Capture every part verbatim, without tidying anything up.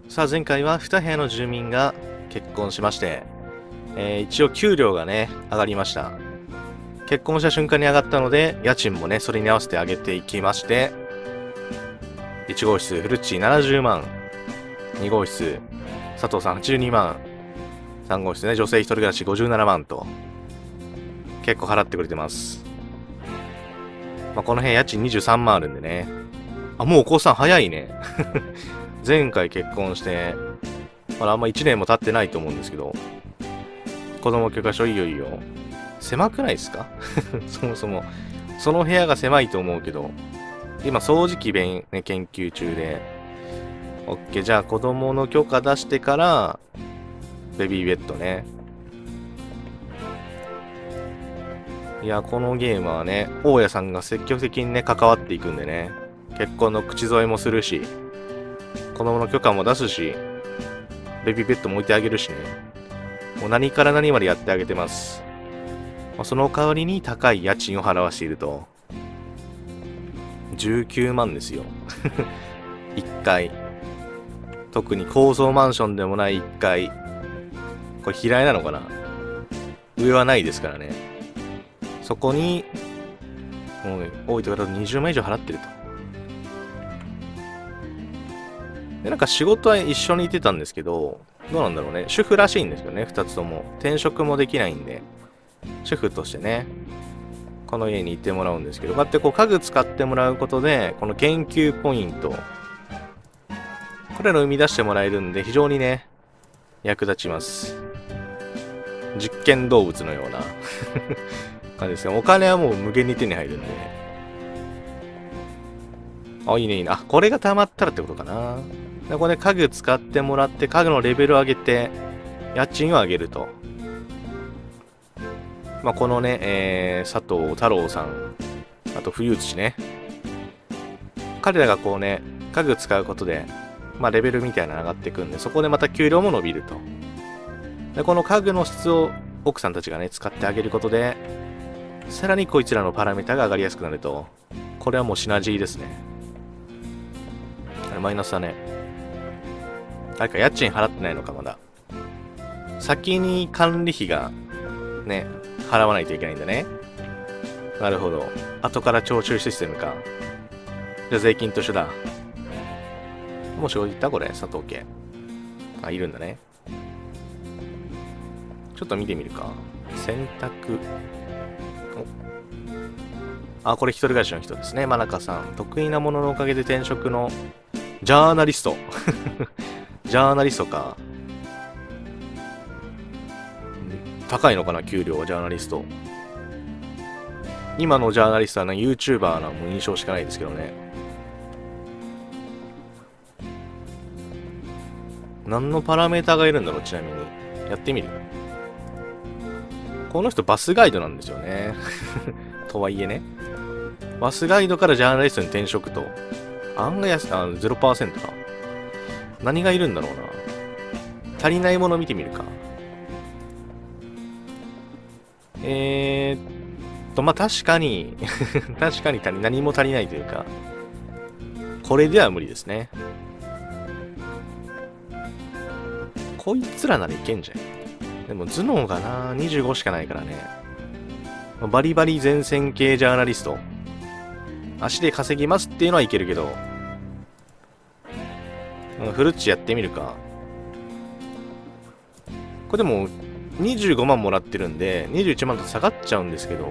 さあ前回はに部屋の住民が結婚しまして、えー、一応給料がね上がりました。結婚した瞬間に上がったので家賃もねそれに合わせて上げていきまして、いち号室フルッチななじゅうまん、に号室佐藤さんはちじゅうにまん、さん号室ね女性一人暮らしごじゅうななまんと結構払ってくれてます。まあ、この辺家賃にじゅうさんまんあるんでね。あ、もうお子さん早いね。前回結婚して、まだあんまいちねんも経ってないと思うんですけど、子供許可証いよいよ。狭くないですか？そもそも。その部屋が狭いと思うけど、今掃除機弁、ね、研究中で、OK、じゃあ子供の許可出してから、ベビーベッドね。いや、このゲームはね、大家さんが積極的にね、関わっていくんでね、結婚の口添えもするし、子供の許可も出すし、ベビーベッドも置いてあげるしね。もう何から何までやってあげてます。まあ、その代わりに高い家賃を払わしていると。じゅうきゅうまんですよ。いっかい。特に高層マンションでもないいっかい。これ平屋なのかな？上はないですからね。そこに、もう多いところだとにじゅうまん以上払ってると。で、なんか仕事は一緒にいてたんですけど、どうなんだろうね。主婦らしいんですよね、二つとも。転職もできないんで、主婦としてね、この家にいてもらうんですけど、こうやってこう家具使ってもらうことで、この研究ポイント、これらを生み出してもらえるんで、非常にね、役立ちます。実験動物のような感じですが、お金はもう無限に手に入るんで。あ、いいね、いいね。あ、これが溜まったらってことかな。でここで家具使ってもらって、家具のレベルを上げて、家賃を上げると。まあ、このね、えー、佐藤太郎さん、あと冬土ね。彼らがこうね、家具使うことで、まあ、レベルみたいなの上がっていくんで、そこでまた給料も伸びると。で、この家具の質を奥さんたちがね、使ってあげることで、さらにこいつらのパラメータが上がりやすくなると。これはもうシナジーですね。あれ、マイナスだね。あれか、家賃払ってないのか、まだ。先に管理費が、ね、払わないといけないんだね。なるほど。後から徴収システムか。じゃあ税金と一緒だ。もう正直言ったこれ、佐藤家。あ、いるんだね。ちょっと見てみるか。選択。おあ、これ一人暮らしの人ですね。真中さん。得意なもののおかげで転職のジャーナリスト。ジャーナリストか。高いのかな、給料はジャーナリスト。今のジャーナリストはね、YouTuber のもう印象しかないですけどね。何のパラメータがいるんだろう、ちなみに。やってみる。この人バスガイドなんですよね。とはいえね。バスガイドからジャーナリストに転職と。案外安い、あ、ゼロパーセント か。何がいるんだろうな。足りないもの見てみるか。えーっと、まあ、確かに、確かに足り、何も足りないというか、これでは無理ですね。こいつらならいけんじゃん。でも頭脳がな、にじゅうごしかないからね。バリバリ前線系ジャーナリスト。足で稼ぎますっていうのはいけるけど、フルッチやってみるか。これでも、にじゅうごまんもらってるんで、にじゅういちまんと下がっちゃうんですけど、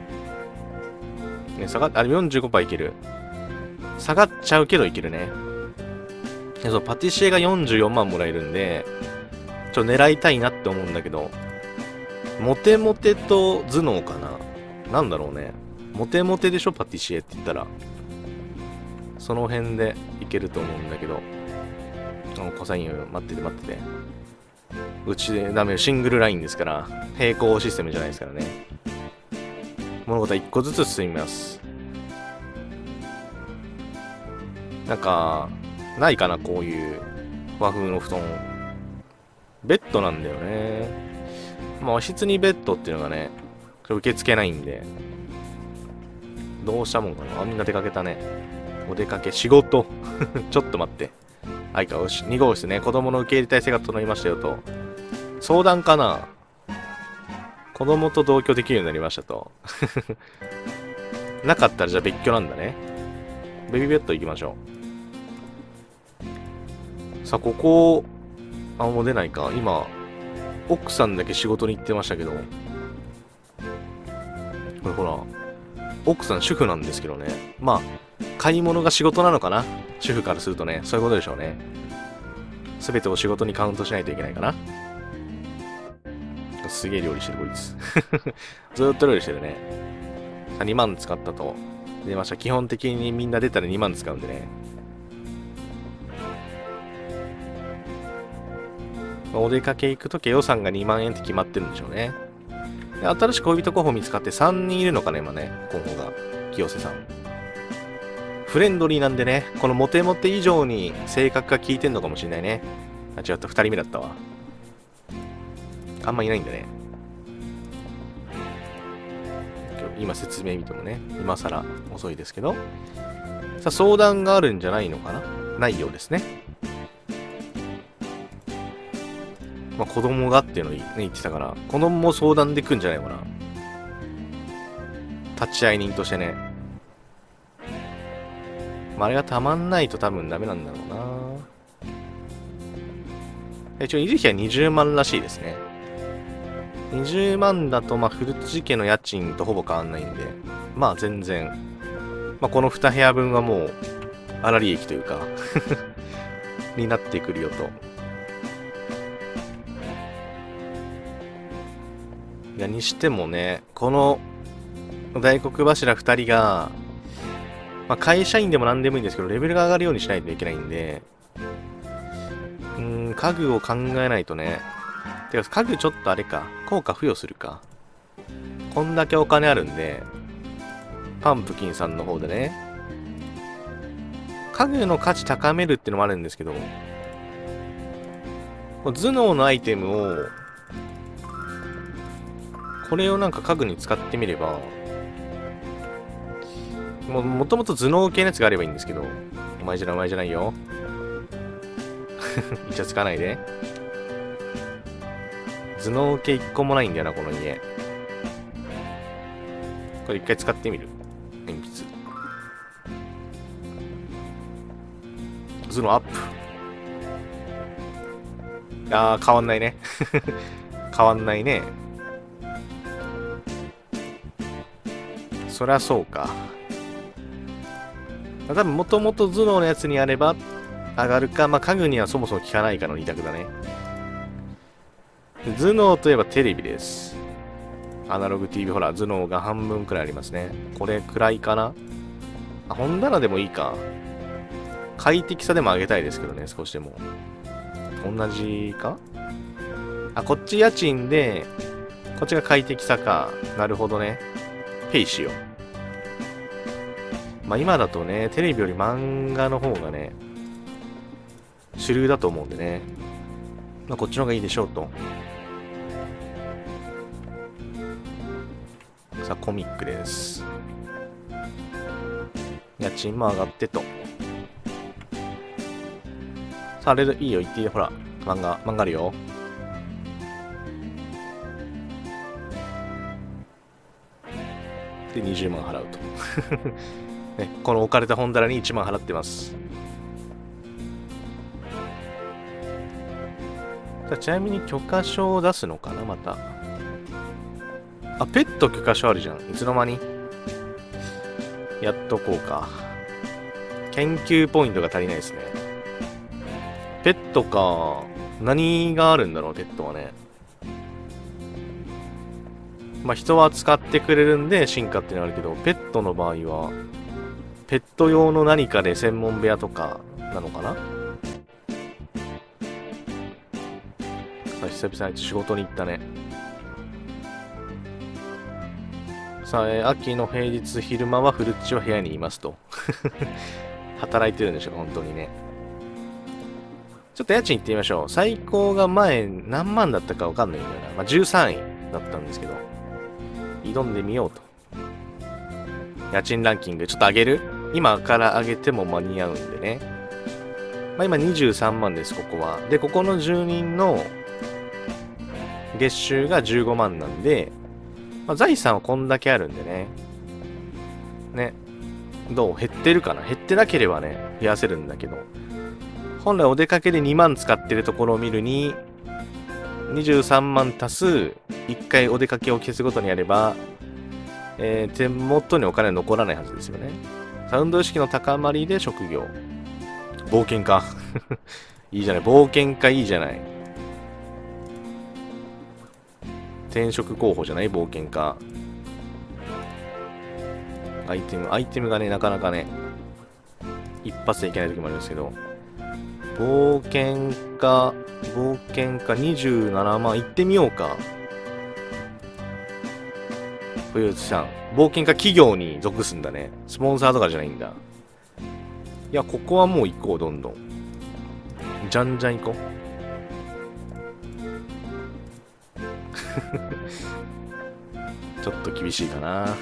ね、下がっ、あれ よんじゅうごパーセント いける。下がっちゃうけどいけるね。そう、パティシエがよんじゅうよんまんもらえるんで、ちょっと狙いたいなって思うんだけど、モテモテと頭脳かな。なんだろうね。モテモテでしょ、パティシエって言ったら。その辺でいけると思うんだけど。コサインを待ってて待ってて。うちでダメよ、シングルラインですから、並行システムじゃないですからね。物事はいっこずつ進みます。なんか、ないかな、こういう和風の布団。ベッドなんだよね。まあ、和室にベッドっていうのがね、受け付けないんで、どうしたもんかな。あ、みんな出かけたね。お出かけ、仕事。ちょっと待って。 はい、か、よし。に号室ね。子供の受け入れ体制が整いましたよと。相談かな？子供と同居できるようになりましたと。なかったらじゃあ別居なんだね。ベビーベッド行きましょう。さあ、ここ、あ、もう出ないか。今、奥さんだけ仕事に行ってましたけど。これほら、奥さん主婦なんですけどね。まあ、買い物が仕事なのかな？主婦からするとね、そういうことでしょうね。すべてを仕事にカウントしないといけないかな。すげえ料理してるこいつ。ずーっと料理してるね。さあ、にまん使ったと。出ました。基本的にみんな出たらにまん使うんでね。お出かけ行くとき予算がにまんえんって決まってるんでしょうね。で、新しい恋人候補見つかってさんにんいるのかな、今ね。候補が。清瀬さん。フレンドリーなんでね、このモテモテ以上に性格が効いてんのかもしれないね。あ、違った、ふたりめだったわ。あんまいないんだね。今説明見てもね、今更遅いですけど。さあ、相談があるんじゃないのかな？ないようですね。まあ、子供がっていうのを、ね、言ってたから、子供も相談でくんじゃないのかな。立会人としてね。まあ、あれがたまんないと多分ダメなんだろうな。一応、維持費はにじゅうまんらしいですね。にじゅうまんだと、まあ、フルーツ家の家賃とほぼ変わんないんで、まあ、全然、まあ、このに部屋分はもう、粗利益というか、になってくるよと。いや、にしてもね、この大黒柱ふたりが、まあ、会社員でも何でもいいんですけど、レベルが上がるようにしないといけないんで、うーん、家具を考えないとね。てか、家具ちょっとあれか、効果付与するか。こんだけお金あるんで、パンプキンさんの方でね、家具の価値高めるってのもあるんですけど、頭脳のアイテムを、これをなんか家具に使ってみれば、も、もともと頭脳系のやつがあればいいんですけど、お前じゃない、お前じゃないよ。イチャつかないで。頭脳系一個もないんだよな、この家。これ一回使ってみる。鉛筆。頭脳アップ。あー、変わんないね。変わんないね。そりゃそうか。多分、もともと頭脳のやつにあれば上がるか、まあ、家具にはそもそも効かないかの二択だね。頭脳といえばテレビです。アナログ ティーブイ、ほら、頭脳が半分くらいありますね。これくらいかな？あ、本棚でもいいか。快適さでも上げたいですけどね、少しでも。同じか？あ、こっち家賃で、こっちが快適さか。なるほどね。ペイしよう。まあ今だとね、テレビより漫画の方がね、主流だと思うんでね。まあこっちの方がいいでしょうと。さあ、コミックです。家賃も上がってと。さあ、あれでいいよ、言っていいよ。ほら、漫画、漫画あるよ。で、にじゅうまん払うと。ね、この置かれた本棚にいちまん払ってます。ちなみに許可証を出すのかな、また。あ、ペット許可証あるじゃん。いつの間にやっとこうか。研究ポイントが足りないですね。ペットか。何があるんだろう、ペットはね。まあ、人は使ってくれるんで進化ってのあるけど、ペットの場合は、ペット用の何かで専門部屋とかなのかな。さあ、久々に仕事に行ったね。さあ、えー、秋の平日昼間はフルッチは部屋にいますと。働いてるんでしょうか、本当にね。ちょっと家賃行ってみましょう。最高が前何万だったかわかんないんだよな。まあ、じゅうさんいだったんですけど。挑んでみようと。家賃ランキングちょっと上げる？今から上げても間に合うんでね。 まあ今にじゅうさんまんです、ここは。で、ここの住人の月収がじゅうごまんなんで、まあ、財産はこんだけあるんでね。ね。どう減ってるかな？減ってなければね、増やせるんだけど。本来お出かけでにまん使ってるところを見るに、にじゅうさんまん足すいっかいお出かけを消すごとにやれば、えー、手元にお金は残らないはずですよね。サウンド意識の高まりで職業。冒険家。いいじゃない。冒険家いいじゃない。転職候補じゃない？冒険家。アイテム、アイテムがね、なかなかね、一発でいけない時もあるんですけど、冒険家、冒険家にじゅうななまん、行ってみようか。冬内さん、冒険家企業に属すんだね。スポンサーとかじゃないんだ。いや、ここはもう行こう、どんどん。じゃんじゃん行こう。ちょっと厳しいかな。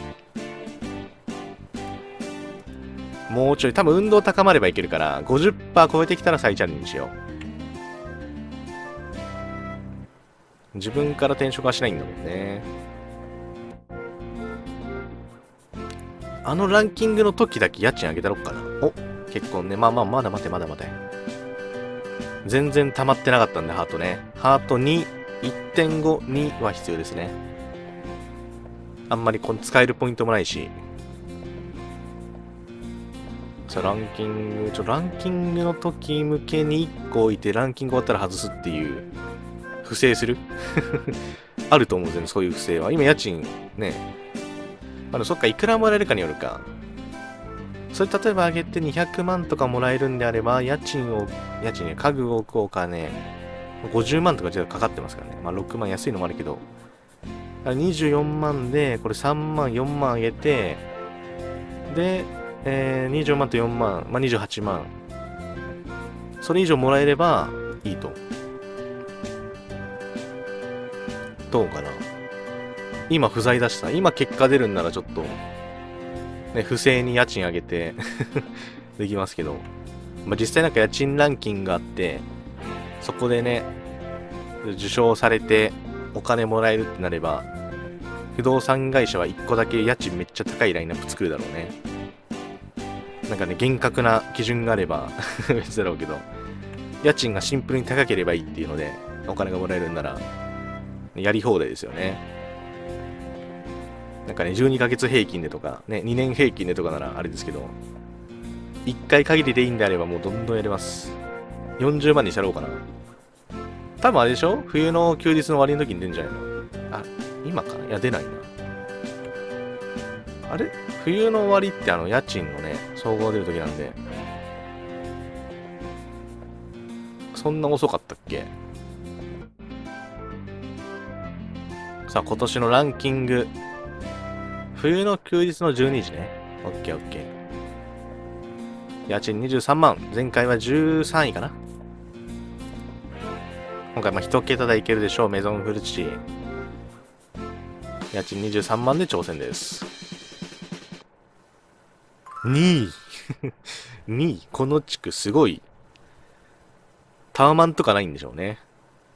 もうちょい、多分運動高まればいけるから、ごじゅっパーセント 超えてきたら再チャレンジしよう。自分から転職はしないんだもんね。あのランキングの時だけ家賃上げたろっかな。お、結婚ね。まあまあ、まだ待て、まだ待て。全然溜まってなかったんで、ハートね。ハートに、いってんご、には必要ですね。あんまりこの使えるポイントもないし。さあ、ランキング、ちょ、ランキングの時向けにいっこ置いて、ランキング終わったら外すっていう、不正するあると思うんですよね、そういう不正は。今、家賃、ね。まだそっか、いくらもらえるかによるか。それ、例えば上げてにひゃくまんとかもらえるんであれば、家賃を、家賃ね、家具を置くお金、ごじゅうまんとかじゃかかってますからね。まあ、ろくまん安いのもあるけど。にじゅうよんまんで、これさんまん、よんまん上げて、で、えー、にじゅうよんまんとよんまん、まあ、にじゅうはちまん。それ以上もらえればいいと。どうかな。今不在だしさ、今結果出るんならちょっと、ね、不正に家賃上げてできますけど、まあ、実際なんか家賃ランキングがあって、そこでね、受賞されてお金もらえるってなれば、不動産会社はいっこだけ家賃めっちゃ高いラインナップ作るだろうね。なんかね、厳格な基準があれば別だろうけど、家賃がシンプルに高ければいいっていうので、お金がもらえるんなら、やり放題ですよね。なんかね、じゅうにかげつ平均でとか、ね、にねん平均でとかならあれですけど、いっかい限りでいいんであればもうどんどんやれます。よんじゅうまんにしたろうかな。多分あれでしょ？冬の休日の終わりの時に出るんじゃないの？あ、今かな？いや、出ないな。あれ？冬の終わりってあの、家賃のね、総合出る時なんで。そんな遅かったっけ？さあ、今年のランキング。冬の休日のじゅうにじね。オッケーオッケー。家賃にじゅうさんまん。前回はじゅうさんいかな。今回まあ一桁台いけるでしょう。メゾンフルチ。家賃にじゅうさんまんで挑戦です。にい。にい。この地区すごい。タワマンとかないんでしょうね。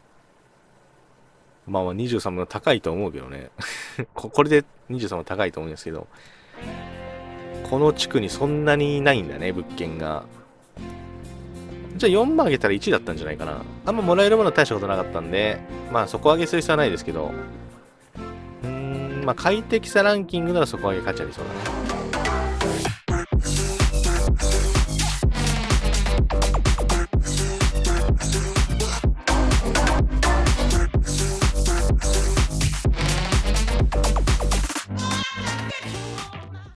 まあまあにじゅうさんまん高いと思うけどね。これでにじゅうさんまん高いと思うんですけど。この地区にそんなにないんだね、物件が。じゃあよんまん上げたらいちいだったんじゃないかな。あんまもらえるものは大したことなかったんで、まあ底上げする必要はないですけど。うーん、まあ快適さランキングなら底上げ価値ありそうだね。